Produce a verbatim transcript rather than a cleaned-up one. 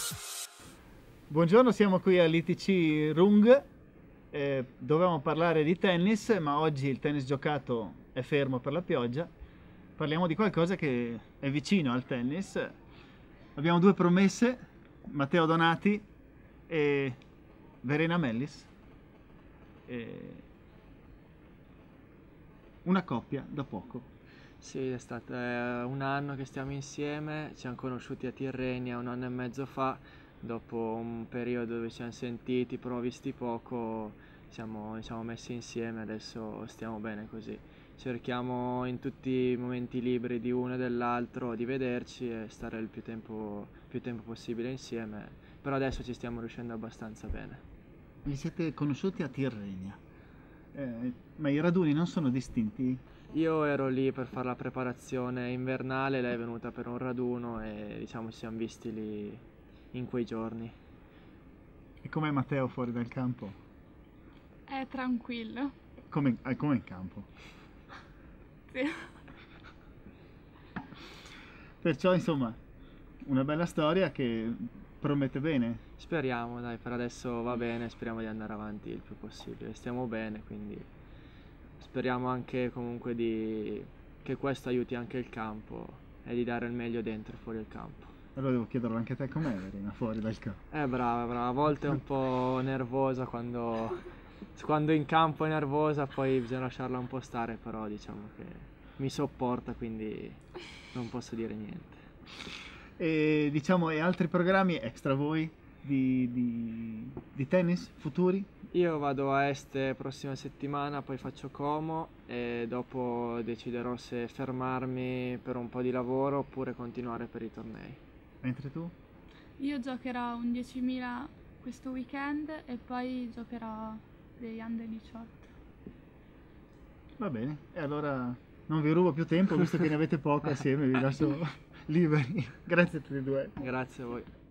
Buongiorno, siamo qui all'I T C Rung, eh, dovevamo parlare di tennis, ma oggi il tennis giocato è fermo per la pioggia. Parliamo di qualcosa che è vicino al tennis. Abbiamo due promesse, Matteo Donati e Verena Mellis. E una coppia da poco. Sì, è stato eh, un anno che stiamo insieme, ci siamo conosciuti a Tirrenia un anno e mezzo fa, dopo un periodo dove ci siamo sentiti, però visti poco, siamo, ci siamo messi insieme, adesso stiamo bene così. Cerchiamo in tutti i momenti liberi di uno e dell'altro di vederci e stare il più tempo, più tempo possibile insieme, però adesso ci stiamo riuscendo abbastanza bene. Vi siete conosciuti a Tirrenia, eh, ma i raduni non sono distinti? Io ero lì per fare la preparazione invernale, lei è venuta per un raduno e diciamo ci siamo visti lì in quei giorni. E com'è Matteo fuori dal campo? È tranquillo. Come, eh, come in campo? Sì. Perciò insomma una bella storia che promette bene. Speriamo, dai, per adesso va bene, speriamo di andare avanti il più possibile. Stiamo bene, quindi speriamo anche comunque di... che questo aiuti anche il campo e di dare il meglio dentro e fuori il campo. Allora devo chiederlo anche a te com'è Verena fuori dal campo. Eh brava, brava, a volte è un po' nervosa quando, quando in campo è nervosa, poi bisogna lasciarla un po' stare, però diciamo che mi sopporta, quindi non posso dire niente. E diciamo, e altri programmi extra voi di, di, di tennis futuri? Io vado a Este prossima settimana, poi faccio Como e dopo deciderò se fermarmi per un po' di lavoro oppure continuare per i tornei. Mentre tu? Io giocherò un diecimila questo weekend e poi giocherò degli under diciotto. Va bene, e allora non vi rubo più tempo, visto che ne avete poco assieme, vi lascio liberi. Grazie a tutti e due. Grazie a voi.